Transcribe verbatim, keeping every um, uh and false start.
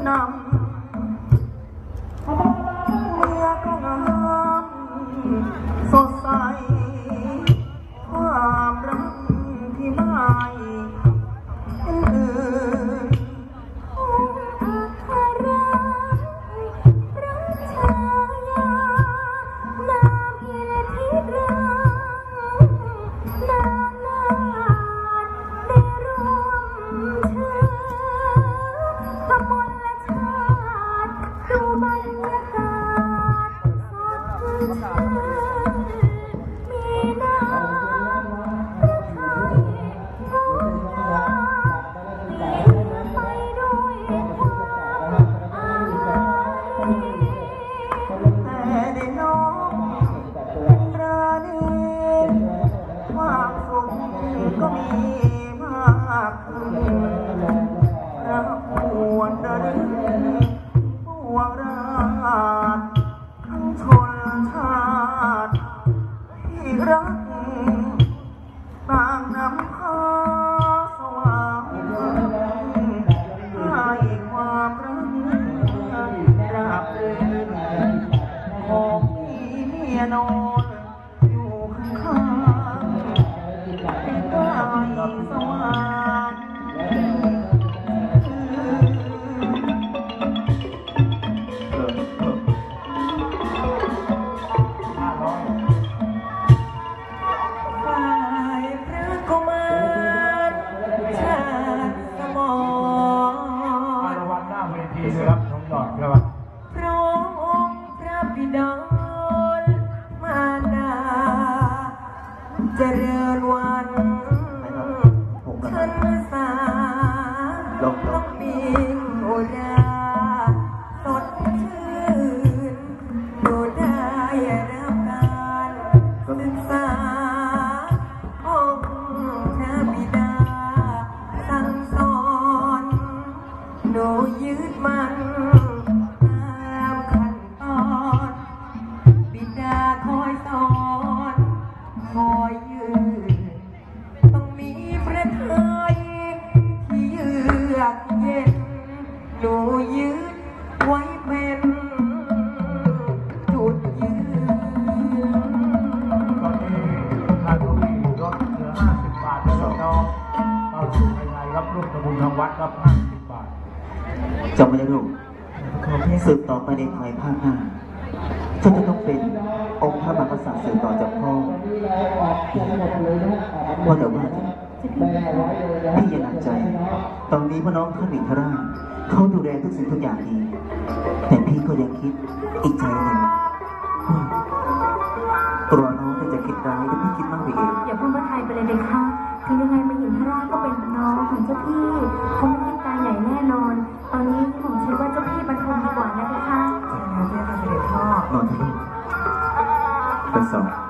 นำเมียก็งามสดใสความรักที่ไม่อื่นเจริญวันชันสาต้องมีโอราสดชื่นดูได้รับการศึกษาองค์พระบิดาสั่งสอนหนูยึดมันตามขั้นตอนบิดาคอยสอนคอยยืนต้องมีพระทัยที่เยือกเย็นหนูยึดไว้เป็นจุดยืนตอนนี้ค่าทุนลดเหลือห้าสิบบาทแล้วน้องเราสู่ภายในครับร่วมทำบุญทางวัดครับห้าสิบบาทจำไม่ได้ลูกสืบต่อไปในภายภาคหน้าฉันจะต้องเป็นองค์พระมหากษัตริย์สืบต่อจากพ่อพ่อแต่ว่าพี่อย่าหนักใจตอนนี้พ่อน้องท่านมิตรราชเขาดูแลทุกสิ่งทุกอย่างดีแต่พี่ก็ยังคิดอีกใจหนึ่งตัวน้องจะคิดร้ายแต่พี่คิดมากไปเองอย่าพูดว่าไทยไปเลยเด็กค่ะคือยังไงมาหญิงพระราชก็เป็นน้องของเจ้าพี่คงไม่ให้ตายใหญ่แน่นอนตอนนี้ผมคิดว่าเจ้าพี่บรรทมดีกว่านะเด็กค่ะนอนที่นี่ไปสอบ